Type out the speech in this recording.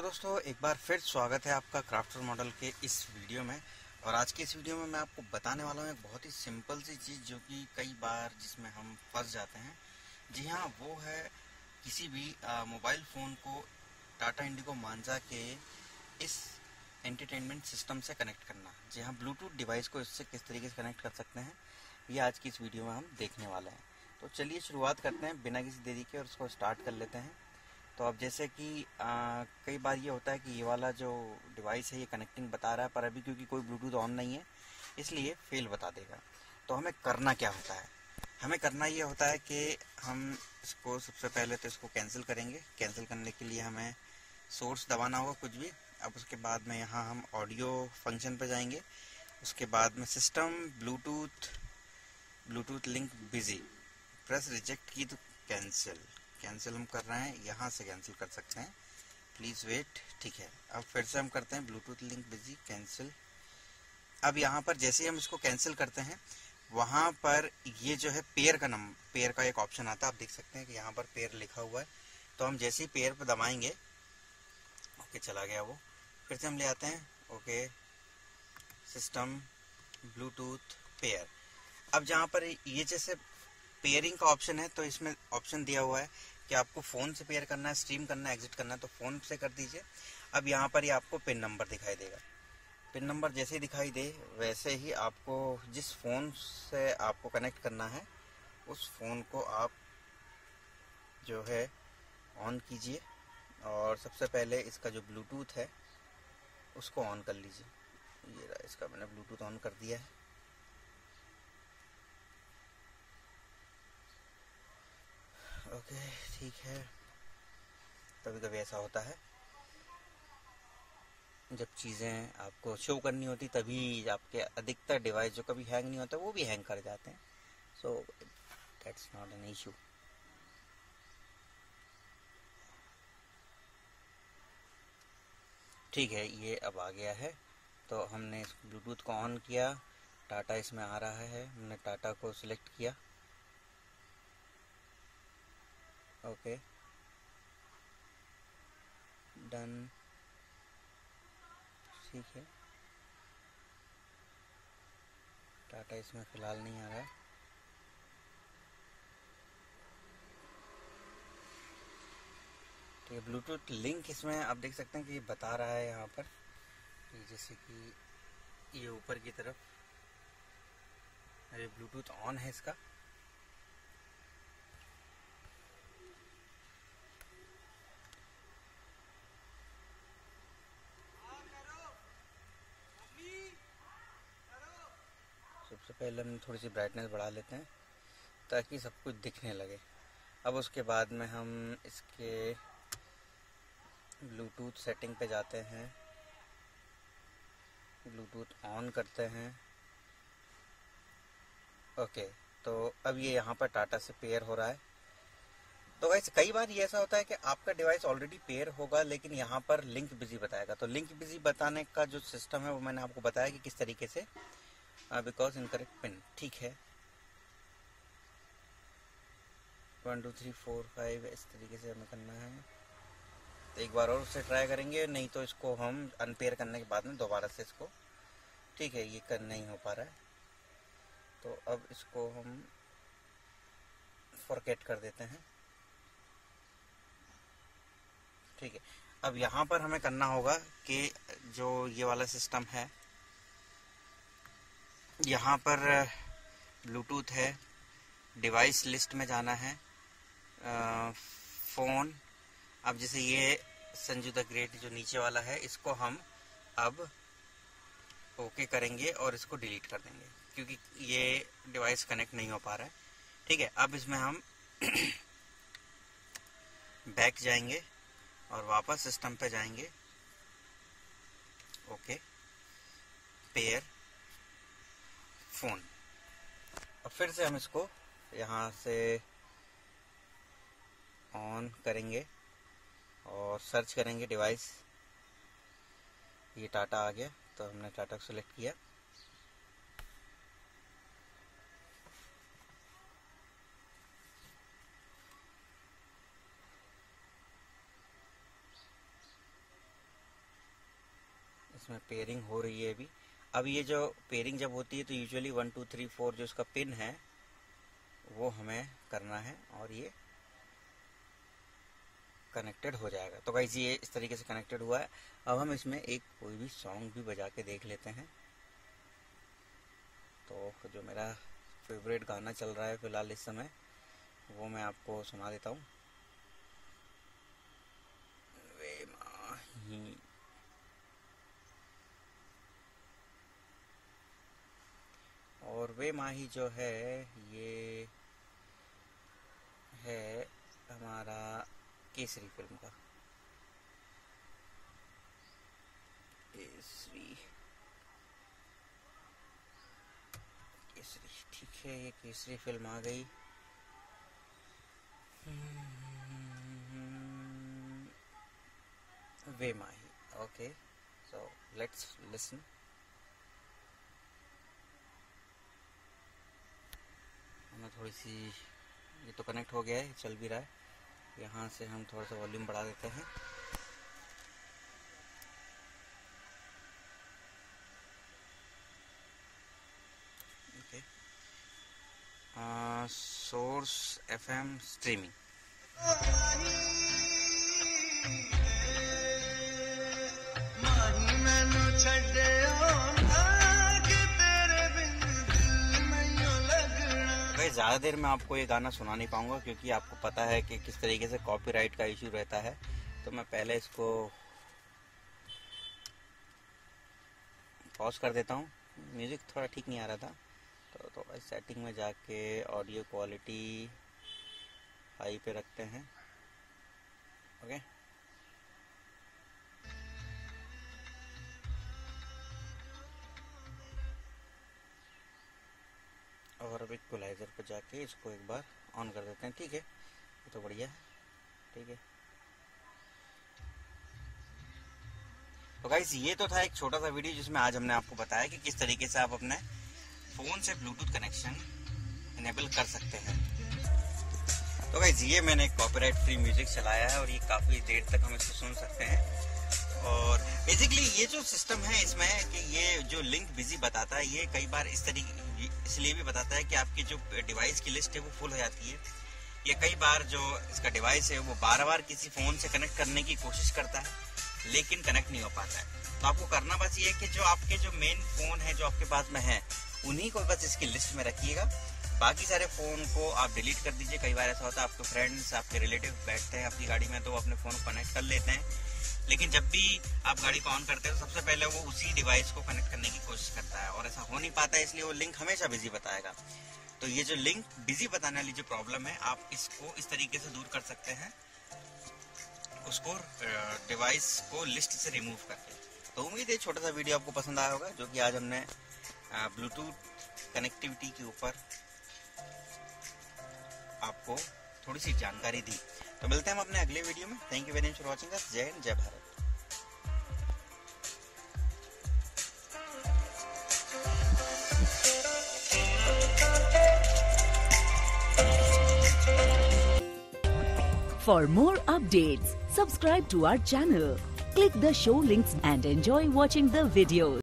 दोस्तों, एक बार फिर स्वागत है आपका क्राफ्टर मॉडल के इस वीडियो में। और आज की इस वीडियो में मैं आपको बताने वाला हूँ एक बहुत ही सिंपल सी चीज़ जो कि कई बार जिसमें हम फंस जाते हैं। जी हाँ, वो है किसी भी मोबाइल फ़ोन को टाटा इंडिगो मांझा के इस एंटरटेनमेंट सिस्टम से कनेक्ट करना। जी हाँ, ब्लूटूथ डिवाइस को इससे किस तरीके से कनेक्ट कर सकते हैं, ये आज की इस वीडियो में हम देखने वाले हैं। तो चलिए शुरुआत करते हैं बिना किसी देरी के और उसको स्टार्ट कर लेते हैं। तो अब जैसे कि कई बार ये होता है कि ये वाला जो डिवाइस है ये कनेक्टिंग बता रहा है, पर अभी क्योंकि कोई ब्लूटूथ ऑन नहीं है इसलिए फेल बता देगा। तो हमें करना क्या होता है? हमें करना ये होता है कि हम इसको सबसे पहले तो इसको कैंसिल करेंगे। कैंसिल करने के लिए हमें सोर्स दबाना होगा कुछ भी। अब उसके बाद में यहाँ हम ऑडियो फंक्शन पे जाएंगे। उसके बाद में system Bluetooth link busy, press reject key to cancel हम कर रहे हैं, यहाँ से कैंसिल कर सकते हैं, प्लीज़ वेट। ठीक है, अब फिर से हम करते हैं ब्लूटूथ लिंक बिजी, कैंसिल। अब यहाँ पर जैसे ही हम इसको कैंसिल करते हैं वहाँ पर ये जो है पेयर का एक ऑप्शन आता है। आप देख सकते हैं कि यहाँ पर पेयर लिखा हुआ है। तो हम जैसे ही पेयर पर दबाएंगे, ओके चला गया वो, फिर से हम ले आते हैं, ओके सिस्टम ब्लूटूथ पेयर। अब जहाँ पर ये जैसे पेयरिंग का ऑप्शन है तो इसमें ऑप्शन दिया हुआ है कि आपको फ़ोन से पेयर करना है, स्ट्रीम करना है, एग्जिट करना है, तो फ़ोन से कर दीजिए। अब यहाँ पर ये आपको पिन नंबर दिखाई देगा। पिन नंबर जैसे ही दिखाई दे वैसे ही आपको जिस फ़ोन से आपको कनेक्ट करना है उस फ़ोन को आप जो है ऑन कीजिए। और सबसे पहले इसका जो ब्लूटूथ है उसको ऑन कर लीजिए। ये रहा, इसका मैंने ब्लूटूथ ऑन कर दिया है। ओके ठीक है। कभी कभी ऐसा होता है जब चीज़ें आपको शो करनी होती तभी आपके अधिकतर डिवाइस जो कभी हैंग नहीं होता वो भी हैंग कर जाते हैं। So that's not an issue. ठीक है, ये अब आ गया है। तो हमने इस ब्लूटूथ को ऑन किया, टाटा इसमें आ रहा है, हमने टाटा को सिलेक्ट किया, ओके डन। ठीक है, टाटा इसमें फ़िलहाल नहीं आ रहा है। ठीक है, ब्लूटूथ लिंक इसमें आप देख सकते हैं कि ये बता रहा है यहाँ पर, जैसे कि ये ऊपर की तरफ ये ब्लूटूथ ऑन है इसका। सबसे पहले हम थोड़ी सी ब्राइटनेस बढ़ा लेते हैं ताकि सब कुछ दिखने लगे। अब उसके बाद में हम इसके ब्लूटूथ सेटिंग पे जाते हैं, ब्लूटूथ ऑन करते हैं, ओके। तो अब ये यहाँ पर टाटा से पेयर हो रहा है। तो वैसे कई बार ये ऐसा होता है कि आपका डिवाइस ऑलरेडी पेयर होगा लेकिन यहाँ पर लिंक बिजी बताएगा। तो लिंक बिजी बताने का जो सिस्टम है वो मैंने आपको बताया कि किस तरीके से, बिकॉज इनकरेक्ट पिन। ठीक है, 1 2 3 4 5 इस तरीके से हमें करना है। तो एक बार और उससे ट्राई करेंगे, नहीं तो इसको हम अनपेयर करने के बाद में दोबारा से इसको, ठीक है ये कर नहीं हो पा रहा है तो अब इसको हम फॉरगेट कर देते हैं। ठीक है, अब यहाँ पर हमें करना होगा कि जो ये वाला सिस्टम है यहाँ पर ब्लूटूथ है, डिवाइस लिस्ट में जाना है, फ़ोन। अब जैसे ये संजू द ग्रेट जो नीचे वाला है इसको हम अब ओके करेंगे और इसको डिलीट कर देंगे क्योंकि ये डिवाइस कनेक्ट नहीं हो पा रहा है। ठीक है, अब इसमें हम बैक जाएंगे और वापस सिस्टम पे जाएंगे, ओके पेयर फ़ोन। अब फिर से हम इसको यहाँ से ऑन करेंगे और सर्च करेंगे डिवाइस। ये टाटा आ गया तो हमने टाटा को सिलेक्ट किया, इसमें पेयरिंग हो रही है अभी। अब ये जो पेयरिंग जब होती है तो यूजुअली 1 2 3 4 जो इसका पिन है वो हमें करना है और ये कनेक्टेड हो जाएगा। तो गाइस ये इस तरीके से कनेक्टेड हुआ है। अब हम इसमें एक कोई भी सॉन्ग भी बजा के देख लेते हैं। तो जो मेरा फेवरेट गाना चल रहा है फिलहाल इस समय वो मैं आपको सुना देता हूँ। वे माही, और वे माही जो है ये है हमारा केसरी फिल्म का। केसरी ठीक है, ये केसरी फिल्म आ गई। Ve Maahi, okay, so let's listen. हमें थोड़ी सी, ये तो कनेक्ट हो गया है, चल भी रहा है। यहाँ से हम थोड़ा सा वॉल्यूम बढ़ा देते हैं। Okay, source FM streaming. ज़्यादा देर मैं आपको ये गाना सुना नहीं पाऊंगा क्योंकि आपको पता है कि किस तरीके से कॉपीराइट का इशू रहता है। तो मैं पहले इसको पॉज कर देता हूँ। म्यूज़िक थोड़ा ठीक नहीं आ रहा था तो थोड़ा सेटिंग में जाके ऑडियो क्वालिटी हाई पे रखते हैं। ओके, और अब इक्वलाइजर पर जाके इसको एक बार ऑन कर देते हैं। ठीक है, ये तो बढ़िया है। ठीक है, तो गाइस ये तो था एक छोटा सा वीडियो जिसमें आज हमने आपको बताया कि किस तरीके से आप अपने फ़ोन से ब्लूटूथ कनेक्शन इनेबल कर सकते हैं। तो गाइस ये मैंने एक कॉपीराइट फ्री म्यूजिक चलाया है और ये काफ़ी देर तक हम इसको सुन सकते हैं। और बेसिकली ये जो सिस्टम है इसमें कि ये जो लिंक बिजी बताता है, ये कई बार इस तरीके इसलिए भी बताता है कि आपकी जो डिवाइस की लिस्ट है वो फुल हो जाती है। ये कई बार जो इसका डिवाइस है वो बार बार किसी फ़ोन से कनेक्ट करने की कोशिश करता है लेकिन कनेक्ट नहीं हो पाता है। तो आपको करना बस ये है कि जो आपके जो मेन फ़ोन है जो आपके पास में है उन्हीं को बस इसकी लिस्ट में रखिएगा। बाकी सारे फ़ोन को आप डिलीट कर दीजिए। कई बार ऐसा होता है आपके फ्रेंड्स आपके रिलेटिव बैठते हैं आपकी गाड़ी में तो वो अपने फ़ोन को कनेक्ट कर लेते हैं, लेकिन जब भी आप गाड़ी को ऑन करते हैं तो सबसे पहले वो उसी डिवाइस को कनेक्ट करने की कोशिश करता है और ऐसा हो नहीं पाता है, इसलिए वो लिंक हमेशा बिजी बताएगा। तो ये जो लिंक बिजी बताने वाली जो प्रॉब्लम है आप इसको इस तरीके से दूर कर सकते हैं, उसको डिवाइस को लिस्ट से रिमूव करके। तो उम्मीद है छोटा सा वीडियो आपको पसंद आया होगा जो कि आज हमने ब्लूटूथ कनेक्टिविटी के ऊपर आपको थोड़ी सी जानकारी दी। तो मिलते हैं हम अपने अगले वीडियो में। Thank you very much for watching us. जय हिंद, जय Bharat. For more updates, subscribe to our channel, click the show links and enjoy watching the videos.